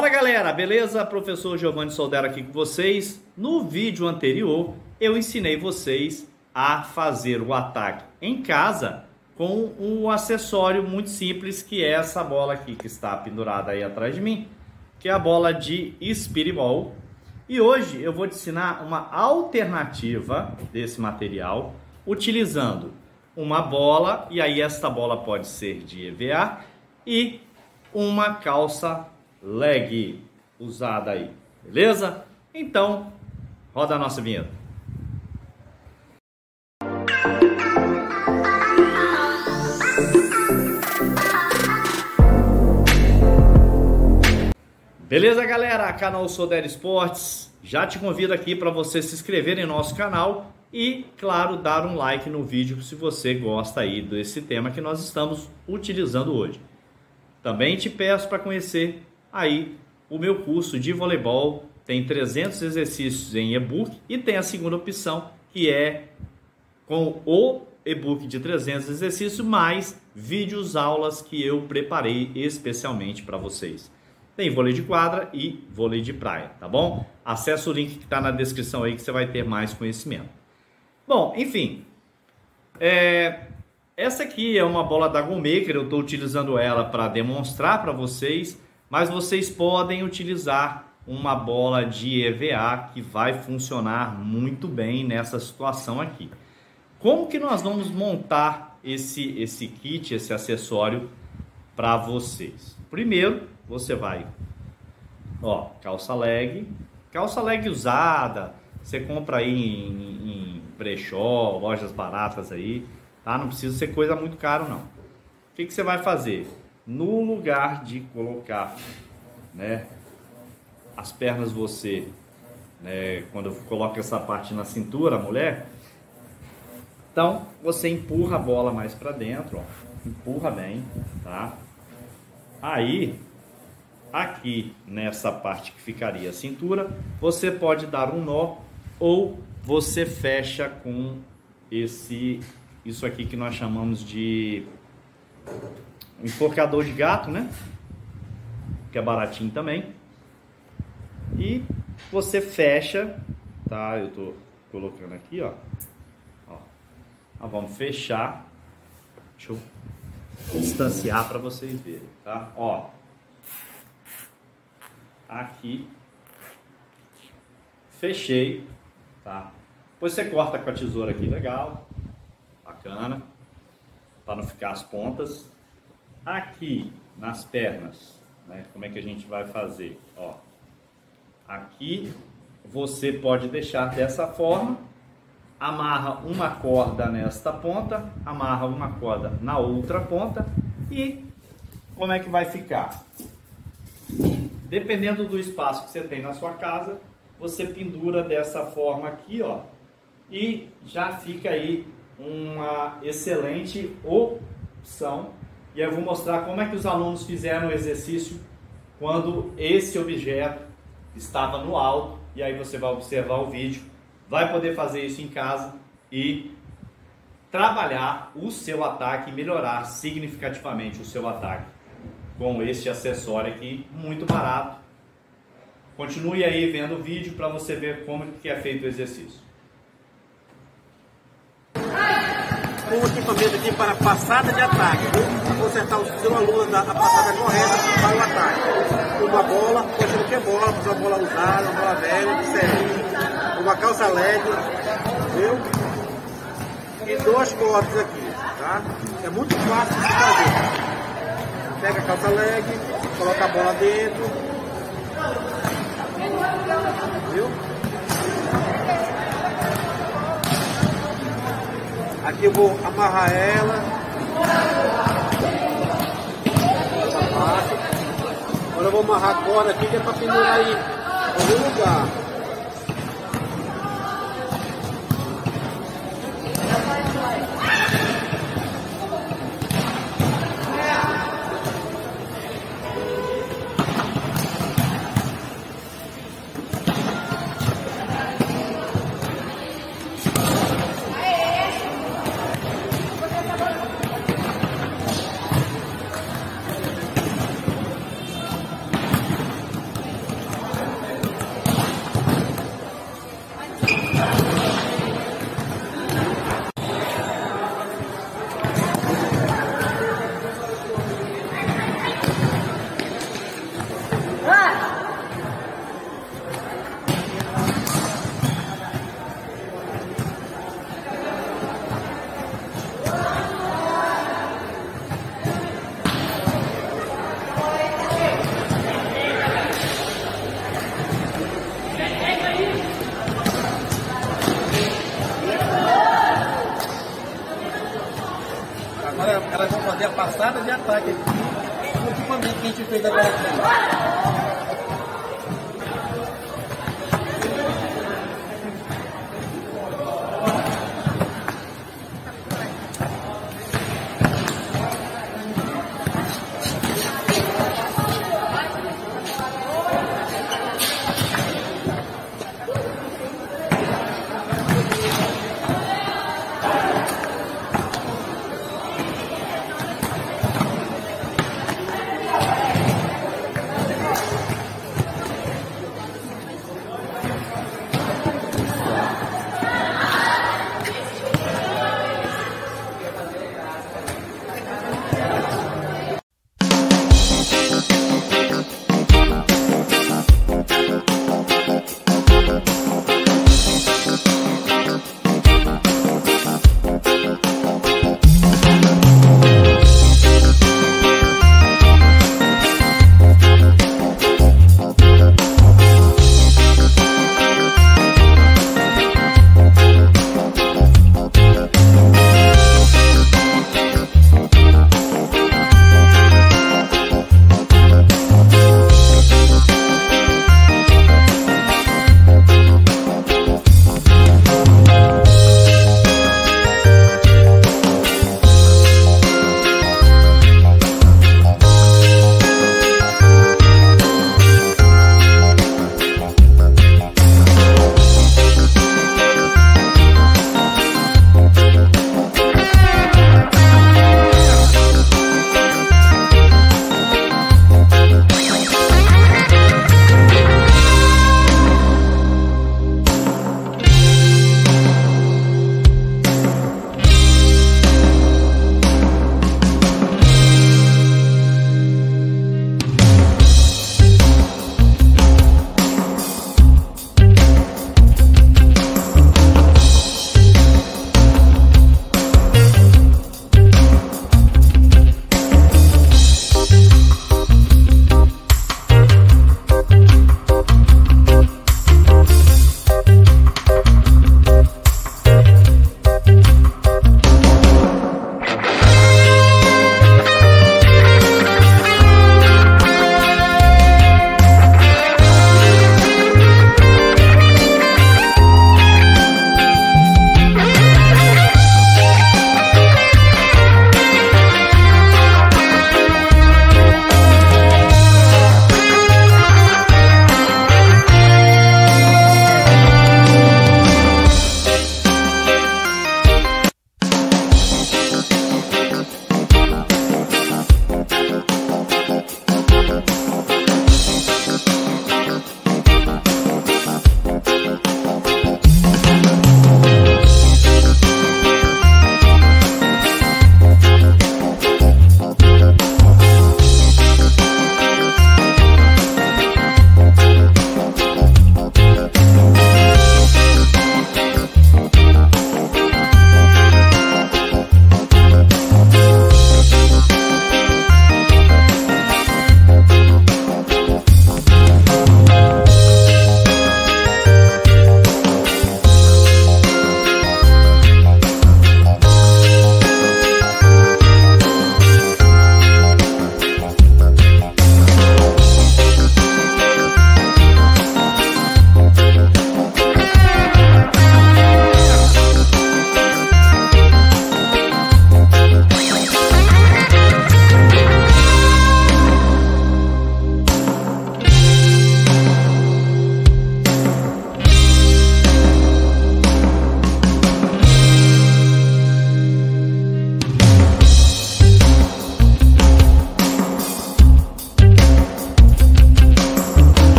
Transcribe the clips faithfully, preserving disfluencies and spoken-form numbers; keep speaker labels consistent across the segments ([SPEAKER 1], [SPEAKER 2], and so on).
[SPEAKER 1] Fala galera, beleza? Professor Giovanni Soldero aqui com vocês. No vídeo anterior eu ensinei vocês a fazer o ataque em casa com um acessório muito simples, que é essa bola aqui que está pendurada aí atrás de mim, que é a bola de Speedball. E hoje eu vou te ensinar uma alternativa desse material utilizando uma bola, e aí esta bola pode ser de E V A, e uma calça leg usada aí, beleza? Então, roda a nossa vinheta. Beleza, galera? Canal Soldero Esportes, já te convido aqui para você se inscrever em nosso canal e, claro, dar um like no vídeo se você gosta aí desse tema que nós estamos utilizando hoje. Também te peço para conhecer aí o meu curso de voleibol. Tem trezentos exercícios em e-book e tem a segunda opção, que é com o e-book de trezentos exercícios mais vídeos aulas que eu preparei especialmente para vocês. Tem vôlei de quadra e vôlei de praia, tá bom? Acesse o link que está na descrição aí que você vai ter mais conhecimento. Bom, enfim, é, essa aqui é uma bola da GoalMaker. Eu estou utilizando ela para demonstrar para vocês, mas vocês podem utilizar uma bola de E V A que vai funcionar muito bem nessa situação aqui. Como que nós vamos montar esse, esse kit, esse acessório para vocês? Primeiro, você vai, ó, calça leg, calça leg usada, você compra aí em, em brechó, lojas baratas aí, tá? Não precisa ser coisa muito cara não. O que que você vai fazer? No lugar de colocar, né, as pernas, você, né, quando coloca essa parte na cintura, a mulher, então você empurra a bola mais para dentro, ó, empurra bem, tá? Aí, aqui nessa parte que ficaria a cintura, você pode dar um nó ou você fecha com esse, isso aqui que nós chamamos de enforcador de gato, né? Que é baratinho também. E você fecha, tá? Eu tô colocando aqui, ó. Ó. Ó, vamos fechar. Deixa eu distanciar para vocês verem, tá? Ó. Aqui. Fechei, tá? Depois você corta com a tesoura aqui, legal. Bacana. Para não ficar as pontas. Aqui nas pernas, né? Como é que a gente vai fazer? Ó, aqui você pode deixar dessa forma, amarra uma corda nesta ponta, amarra uma corda na outra ponta, e como é que vai ficar? Dependendo do espaço que você tem na sua casa, você pendura dessa forma aqui, ó, e já fica aí uma excelente opção. E eu vou mostrar como é que os alunos fizeram o exercício quando esse objeto estava no alto. E aí você vai observar o vídeo, vai poder fazer isso em casa e trabalhar o seu ataque e melhorar significativamente o seu ataque com este acessório aqui, muito barato. Continue aí vendo o vídeo para você ver como que é feito o exercício.
[SPEAKER 2] Com o equipamento aqui para passada de ataque, para consertar o seu aluno da passada correta para o ataque. Uma bola, pode não ter bola, pode ser uma bola usada, uma bola velha, de serinho, uma calça leg, viu? E duas cordas aqui, tá? É muito fácil de fazer. Pega a calça leg, coloca a bola dentro, viu? Aqui eu vou amarrar ela. Essa parte. Agora eu vou amarrar a corda aqui, que é para pendurar aí em algum lugar. ataque aqui, no equipamento que a gente fez agora aqui.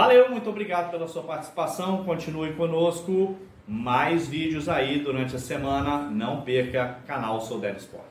[SPEAKER 1] Valeu, muito obrigado pela sua participação, continue conosco, mais vídeos aí durante a semana, não perca, canal Soldero Esportes.